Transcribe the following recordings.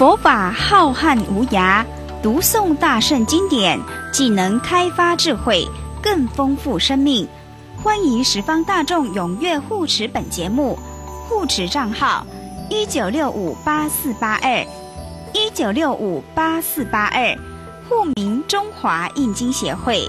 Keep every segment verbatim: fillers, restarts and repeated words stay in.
佛法浩瀚无涯，读诵大圣经典，既能开发智慧，更丰富生命。欢迎十方大众踊跃护持本节目，护持账号一九六五八四八二一九六五八四八二，户名中华印经协会。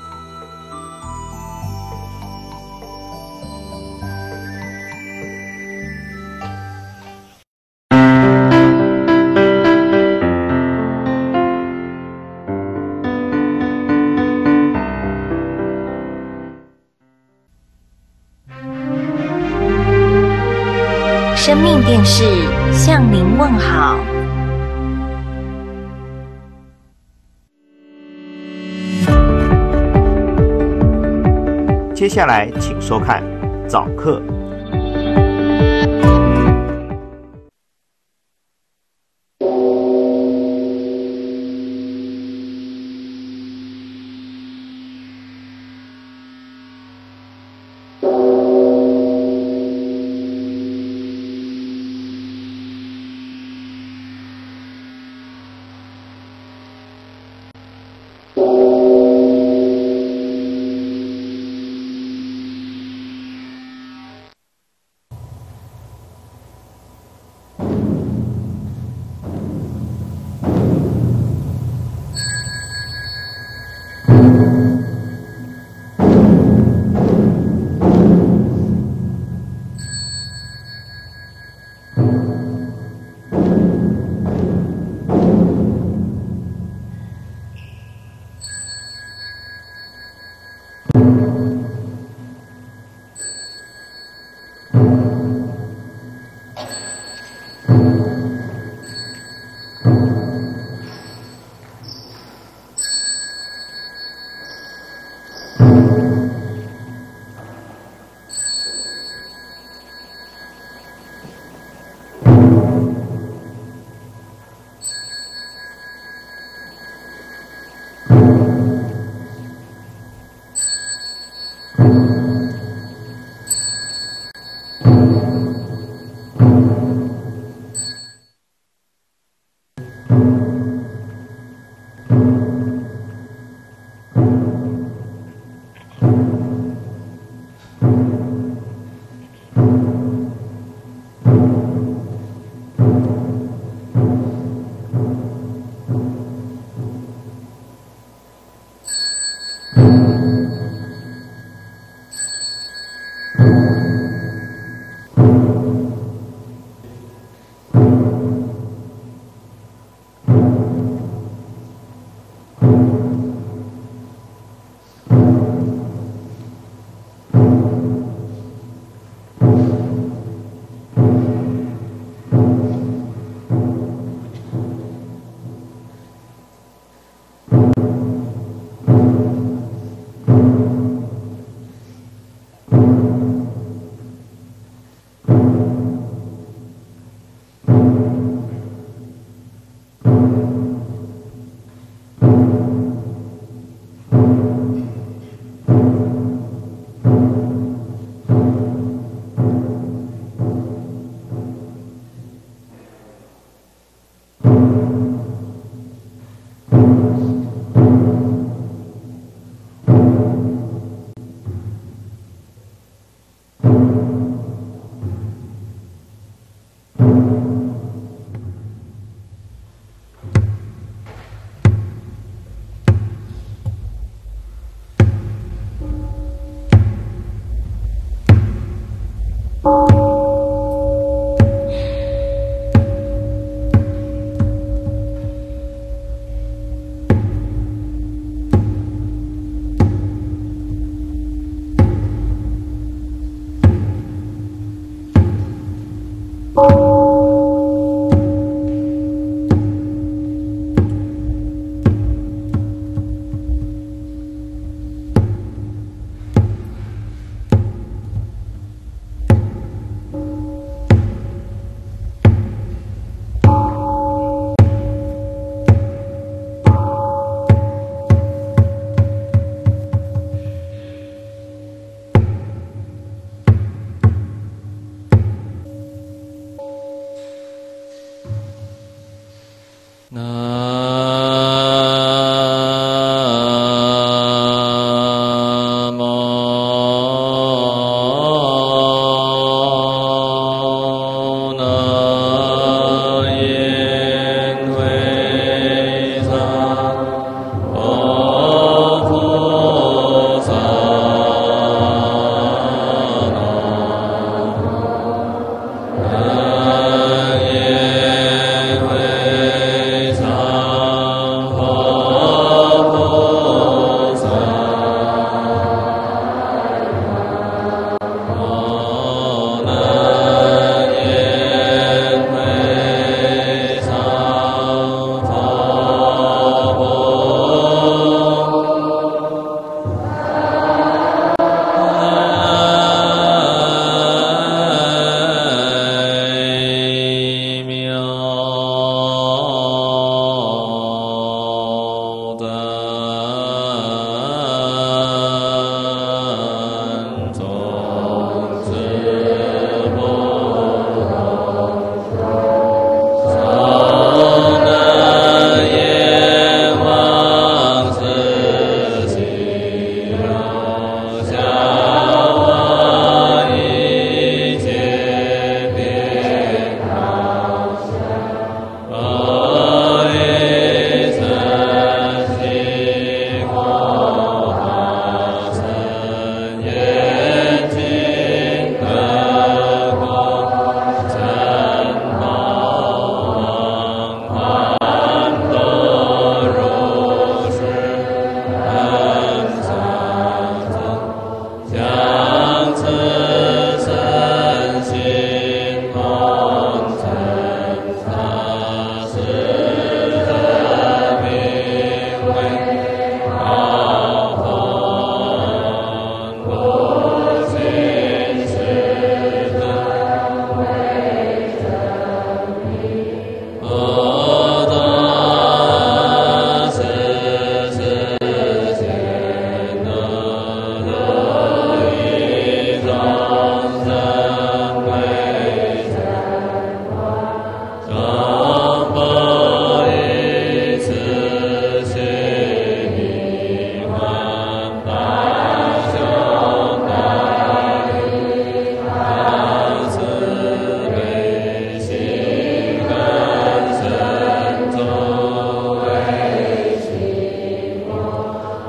生命电视向您问好。 接下来请收看早课。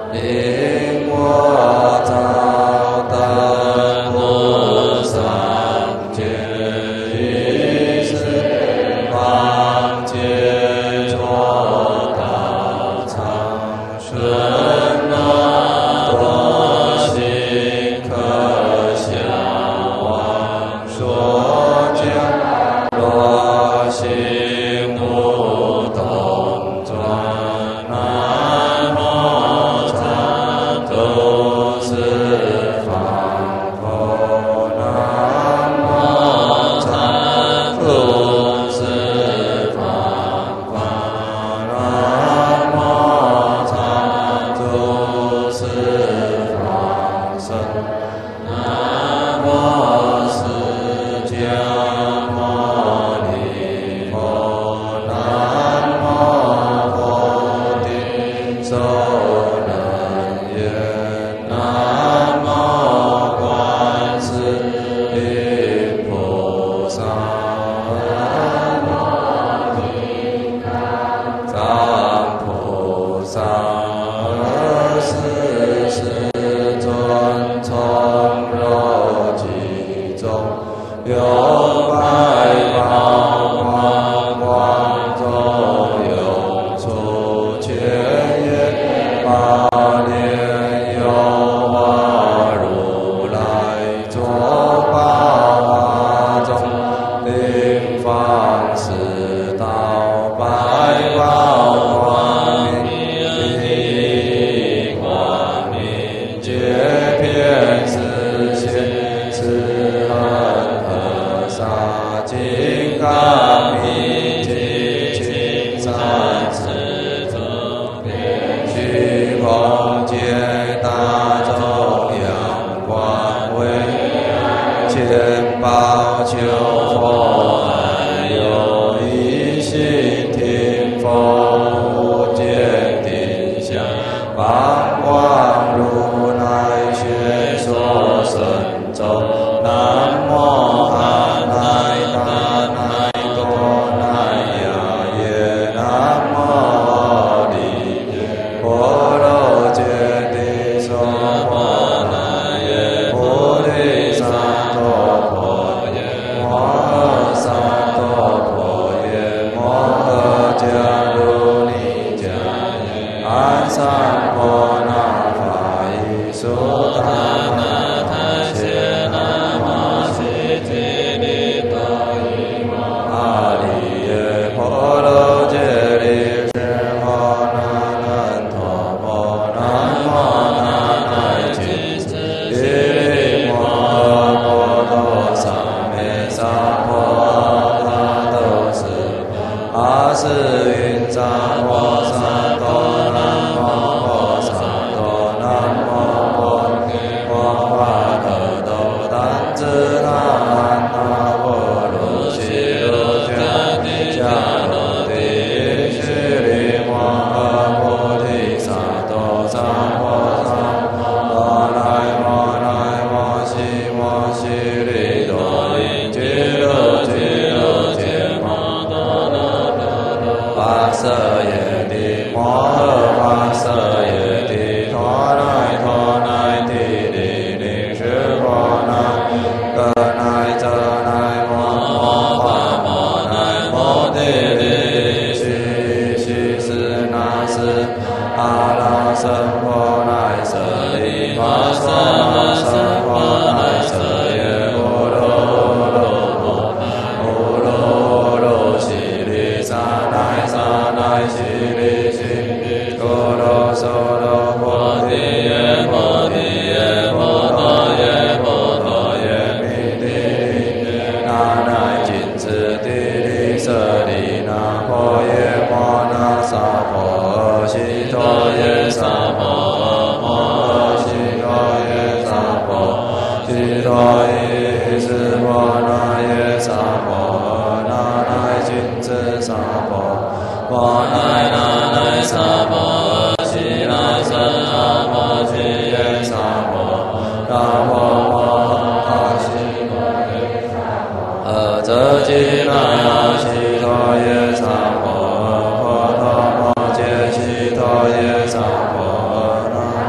令我早登无上界，于是方解脱道场，顺那多心可向往，说教若心不动转，南无参都是方佛，南无参都是方法，南无参都是方身，南无释迦牟尼佛，南无佛顶受能言，南无观世音菩萨，南无金刚藏菩萨，二十世尊从肉体中，有百宝光光中涌出，千眼八莲有化如来坐宝华中，令方世道百宝光明，一光明界遍世界，是恒河沙金刚明镜，金山寺中遍虚空界，大众阳光为千宝求佛，有一心听风，无见定相，放光如来学说神咒，南无阿赖达那多那呀耶，南无阿弥婆罗揭谛娑婆那耶，菩提萨埵婆耶，摩诃萨埵婆耶，摩诃迦卢尼迦耶，安三婆那法伊苏达那他谢那摩悉提利多伊摩阿利耶婆罗揭谛是婆那难陀婆，南无那那谨墀提利摩诃婆多萨咩萨婆阿都是阿是云扎婆萨多南无婆萨多南无婆给摩巴可多丹支那安那婆卢悉卢迦帝迦罗帝须利摩诃菩提萨埵萨婆萨摩来摩来摩悉摩悉利多因俱卢俱卢揭摩多罗多罗跋舍耶帝摩诃跋舍耶帝陀那陀那帝利令是婆那可那遮那摩摩巴摩那摩帝利须须是那是阿拉僧婆那舍利玛娑那僧婆那舍耶波罗罗摩波罗罗悉利萨那萨那悉利悉多罗娑罗婆提耶婆提耶婆多耶婆多耶弥帝利那那谨墀帝利舍利那婆耶摩那萨婆悉陀耶萨婆摩诃悉陀耶萨婆悉陀耶是婆那耶萨婆那那谨墀萨婆摩那那那萨婆悉那僧萨婆悉耶萨婆那婆摩诃悉陀耶萨婆阿遮吉那呀悉陀耶萨婆婆陀摩揭悉陀耶萨婆那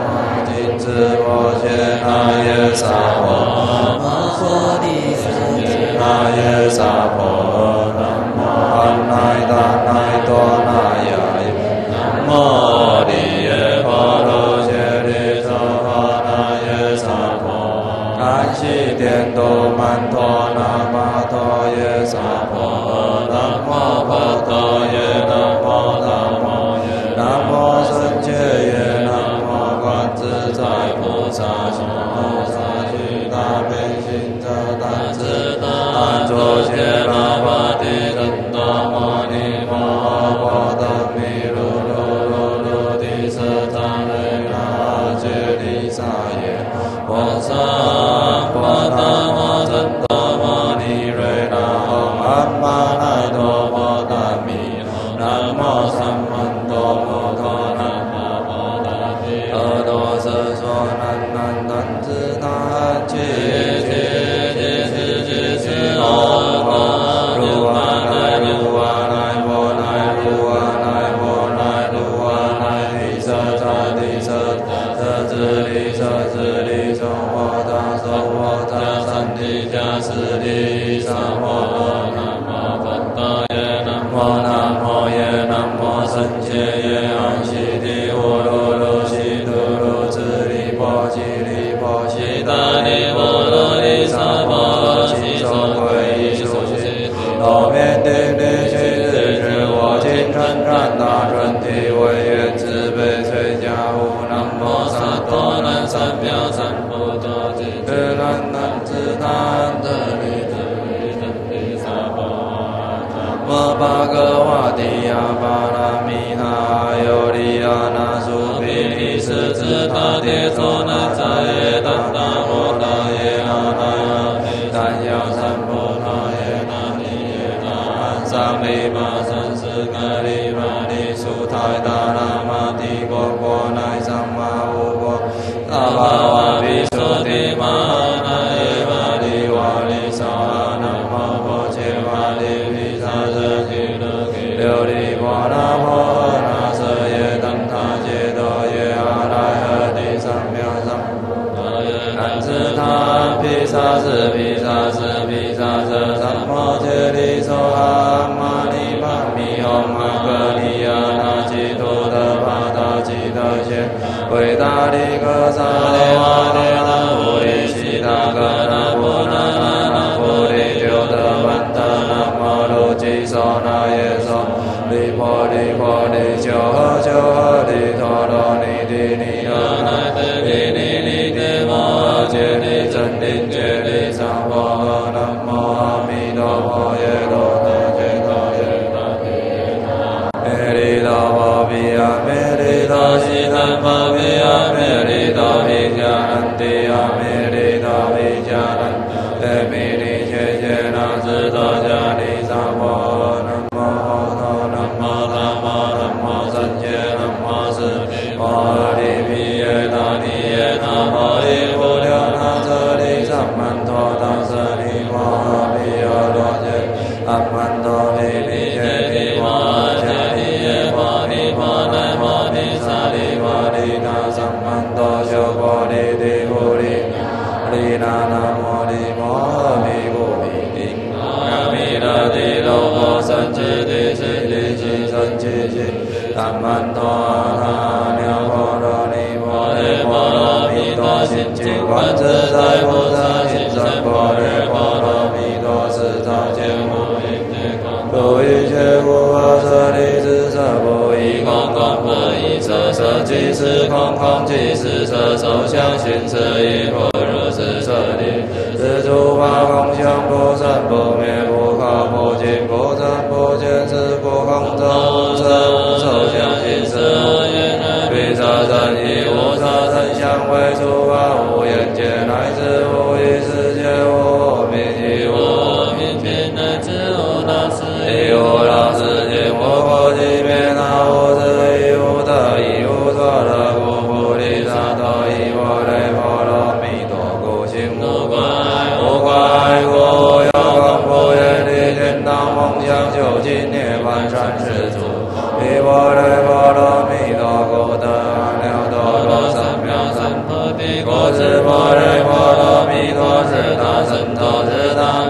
耶萨婆南无阿那达那多那呀耶南无利耶婆罗揭利娑哈那耶萨婆安悉颠都曼陀那巴陀耶萨婆南无波多耶南无南无耶南无僧伽耶南无观自在菩萨行菩萨具大悲心者但自但作揭那巴提真多摩尼摩诃波罗蜜噜噜噜噜提舍他雷那揭利萨耶波萨波那摩真多摩尼瑞那吽安玛那多波达米南无三曼多摩诃南无波达提阿多瑟娑南南南自那揭揭揭揭揭揭阿婆如阿那如阿那婆那如阿那婆那如阿那提舍他提舍他自利舍自利娑婆他娑婆他三提迦斯利娑婆南无佛陀耶南无南无耶南无僧伽耶安悉地呼噜噜悉噜噜自利波悉利波悉达利波罗利萨婆悉受皈依受悉道遍地利须自知我今称赞大纯体为愿慈悲垂加护南无萨多南三藐三菩提智南南智南智利智利真利萨婆摩巴格瓦提亚巴拉米那尤利亚那苏毗利斯智他迭娑那扎耶达达摩达耶那那呀但要三波那耶那尼耶那安桑利玛三世格利玛利苏泰达那玛帝国国乃桑玛乌国那巴瓦比苏提玛那耶玛利瓦利萨那摩婆切玛利毗萨遮吉勒吉琉璃波那婆诃那舍耶等他揭多耶阿赖诃提三藐三南自他毗萨是毗萨是毗萨遮三摩揭利娑哈玛尼帕米吽阿格尼亚那吉图德帕达吉德谢维达利格萨利瓦利那乌利悉达格那波那那那波利丢德曼德那摩卢吉娑那耶娑利婆利婆利求诃求诃利陀罗尼提尼诃那提尼尼尼提摩诃揭利真灵揭利萨婆诃南无阿弥陀佛耶罗那揭多耶那提耶那മേ利多波毗呀മേ利多悉檀波毗呀മേ利多毗迦南帝呀മേ利多毗迦南帝弥利揭揭那智多迦利萨婆诃南无佛陀南无达摩南无僧伽南无释摩诃利毗耶那尼耶那摩利无量那舍利萨曼陀那舍利摩诃毗诃罗揭阿曼陀毗利揭利摩诃迦利耶摩尼摩奈摩尼萨利摩利那萨曼陀修婆利提呼利利那那摩利摩诃毗故毗利阿弥勒提罗婆僧揭提悉提悉僧揭悉阿曼陀阿那婆罗尼婆耶婆罗蜜多心经观自在菩萨行深般若波罗蜜多时常见无比不一切无我舍利子舍不异空空不异色色即是空空即是色受想行识亦复如是舍利是诸法空相不生不灭不可不净不增不减是故空中无色无受想行识彼色身亦无色身相为诸法无眼界乃至无意识界无明亦无明尽乃至无老死亦无老死尽无过寂灭那无智亦无得亦无错的故菩提萨埵亦波雷波罗蜜多故行无怪无怪故无有空不愿离天堂梦想究竟涅槃善世主亦波雷波罗蜜多故得阿耨多罗三藐三菩提故知波雷波罗蜜多是大神咒是大